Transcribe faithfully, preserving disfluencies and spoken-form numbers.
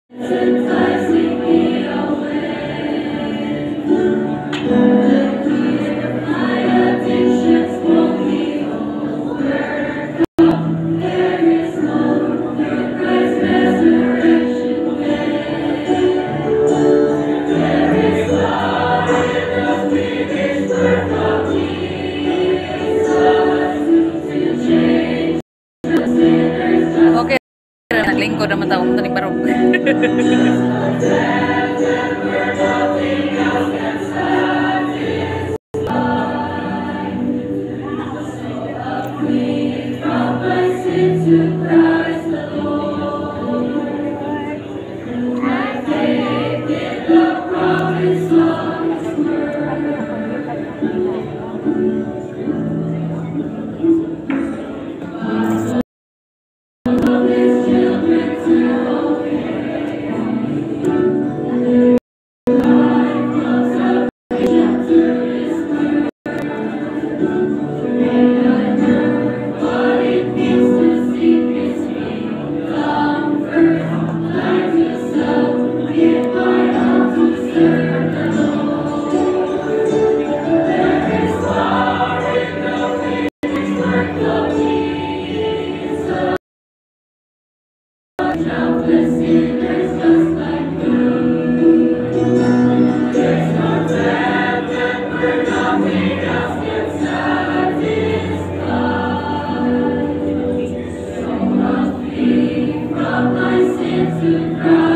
Enticing me away. The keys of my addictions won't be overcome. There is hope through Christ's resurrection day. There is power in the finished work of Jesus to change the sinner's life. Okay, naglingkod naman taong ito ni Barog. From my sins to Christ.